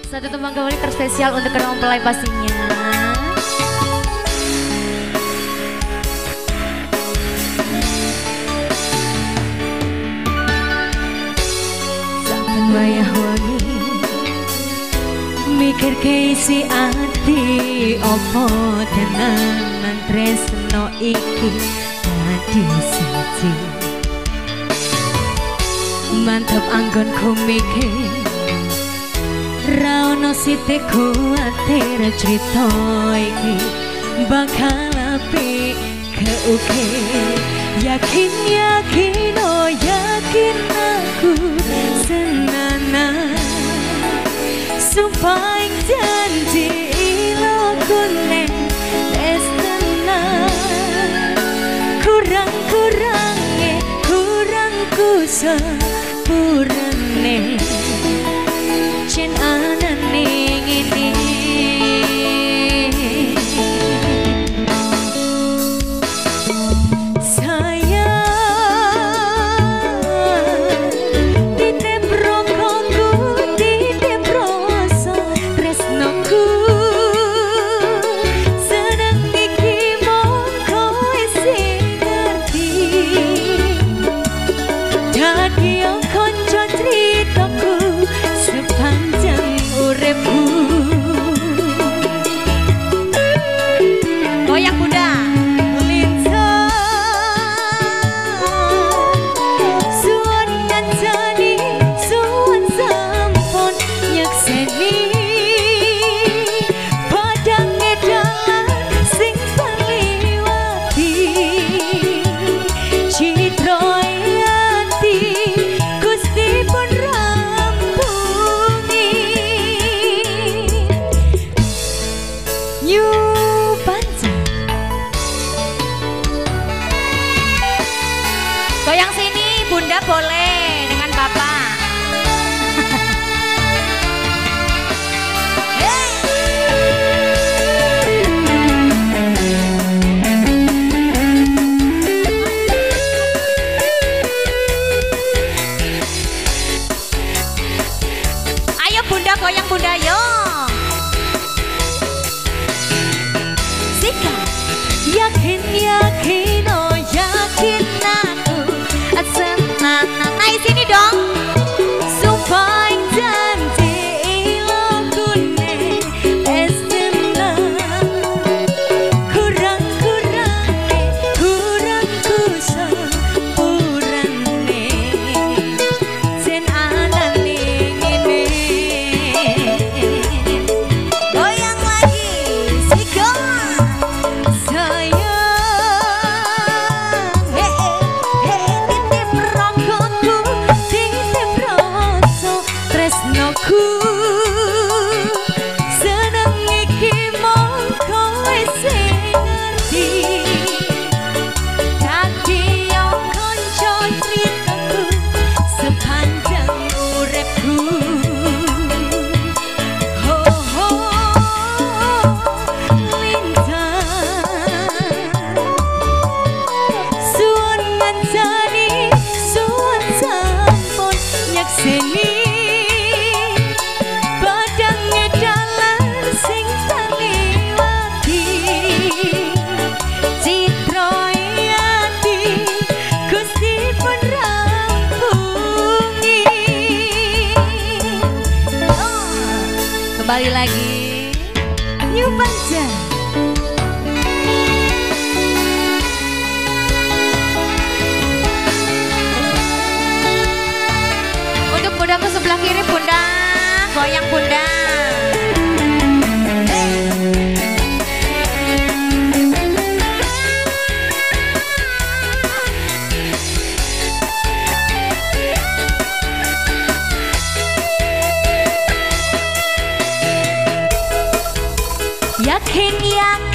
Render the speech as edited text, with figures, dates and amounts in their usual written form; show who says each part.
Speaker 1: Satu tembang kembali terspesial untuk kedua mempelai pastinya. Sampai wayah wangi mikir ke isi ati opo tenan tresno iki dadi siji. Mantap anggonku mikir Rauno sithik kuatir cerita iki bakal apik keukir. Yakin yakin oh yakin aku senana sumpah janji ilo kune wis tenan. Kurang-kurange kurangku sepurane Jen anane ngene. Sayang titip rokoku titip rasa tresnoku seneng iki mongko isi ngerti dadi kanca critaku sepanjang uripku. Goyang bunda lintas suwon ngancani suwon sampun nyekseni padang edalan sing terliwati citra ati Gusti pun rampungi New Panca. Goyang sini bunda boleh dengan bapak. Ayo bunda goyang bunda yo. Sika yakin yakin oh yakin aku senang. Nah sini dong. Sumpah janji ilo kune wis tenan. Kurang-kurange kurangku sepurane jen anane ngene. Goyang lagi sika sayang titip rokoku titip rasa tresnoku seneng iki mongko wis ngerti dadi kanca critaku sepanjang uripku. Ho ho lintas suwon ngancani suwon sampun nyekseni padang edalan sing terliwati citra ati Gusti pun rampungi. Kembali lagi New Panca. Untuk bundaku sebelah kiri bunda, goyang bunda. Yakin yakin